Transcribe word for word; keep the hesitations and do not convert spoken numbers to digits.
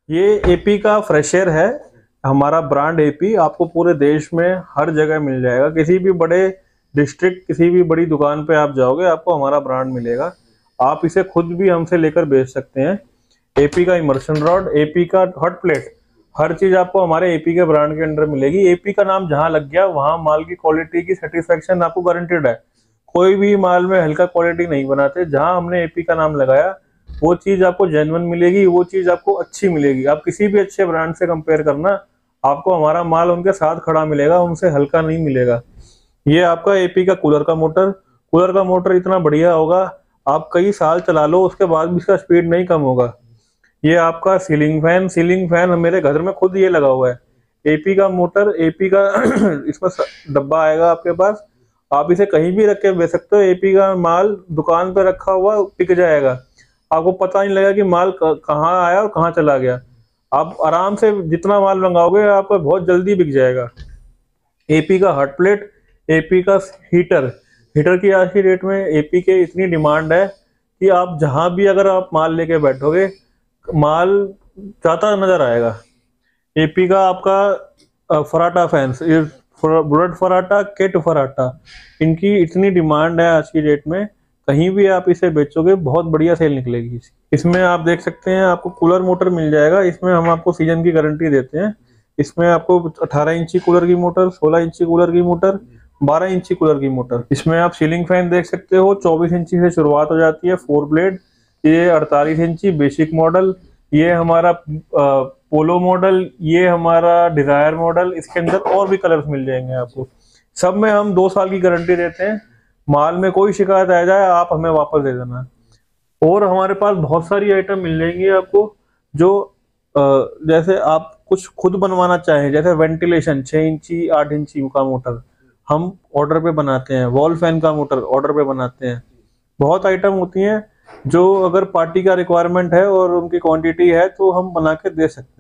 ये एपी का fresh air है। हमारा ब्रांड एपी आपको पूरे देश में हर जगह मिल जाएगा। किसी भी बड़े डिस्ट्रिक्ट, किसी भी बड़ी दुकान पे आप जाओगे, आपको हमारा ब्रांड मिलेगा। आप इसे खुद भी हमसे लेकर बेच सकते हैं। एपी का इमर्शन रॉड, एपी का हॉट प्लेट, हर चीज आपको हमारे एपी के ब्रांड के अंदर मिलेगी। एपी का नाम जहां लग गया वहां माल की क्वालिटी की सेटिस्फेक्शन आपको गारंटेड है। कोई भी माल में हल्का क्वालिटी नहीं बनाते। जहां हमने एपी का नाम लगाया वो चीज आपको जेन्युइन मिलेगी, वो चीज आपको अच्छी मिलेगी। आप किसी भी अच्छे ब्रांड से कंपेयर करना, आपको हमारा माल उनके साथ खड़ा मिलेगा, उनसे हल्का नहीं मिलेगा। ये आपका एपी का कूलर का मोटर, कूलर का मोटर इतना बढ़िया होगा, आप कई साल चला लो उसके बाद भी इसका स्पीड नहीं कम होगा। ये आपका सीलिंग फैन, सीलिंग फैन मेरे घर में खुद ये लगा हुआ है। एपी का मोटर, एपी का इसमें डब्बा आएगा आपके पास, आप इसे कहीं भी रख के बेच सकते हो। एपी का माल दुकान पे रखा हुआ टिक जाएगा, आपको पता नहीं लगेगा कि माल कहाँ आया और कहाँ चला गया। आप आराम से जितना माल मंगाओगे आपका बहुत जल्दी बिक जाएगा। एपी का हॉट प्लेट, एपी का हीटर, हीटर की आज की डेट में एपी के इतनी डिमांड है कि आप जहां भी अगर आप माल लेके बैठोगे, माल जाता नजर आएगा। एपी का आपका फराटा फैंस, ये बुलेट फराटा, किट फराटा, इनकी इतनी डिमांड है आज की डेट में, कहीं भी आप इसे बेचोगे बहुत बढ़िया सेल निकलेगी। इसमें आप देख सकते हैं आपको कूलर मोटर मिल जाएगा। इसमें हम आपको सीजन की गारंटी देते हैं। इसमें आपको अठारह इंची कूलर की मोटर, सोलह इंची कूलर की मोटर, बारह इंची कूलर की मोटर। इसमें आप सीलिंग फैन देख सकते हो, चौबीस इंची से शुरुआत हो जाती है, फोर ब्लेड। ये अड़तालीस इंची बेसिक मॉडल, ये हमारा पोलो मॉडल, ये हमारा डिजायर मॉडल। इसके अंदर और भी कलर्स मिल जाएंगे आपको। सब में हम दो साल की गारंटी देते हैं। माल में कोई शिकायत आ जाए आप हमें वापस दे देना। और हमारे पास बहुत सारी आइटम मिल जाएंगी आपको, जो जैसे आप कुछ खुद बनवाना चाहें, जैसे वेंटिलेशन छह इंची आठ इंची का मोटर हम ऑर्डर पे बनाते हैं, वॉल फैन का मोटर ऑर्डर पे बनाते हैं। बहुत आइटम होती हैं जो अगर पार्टी का रिक्वायरमेंट है और उनकी क्वांटिटी है तो हम बना के दे सकते हैं।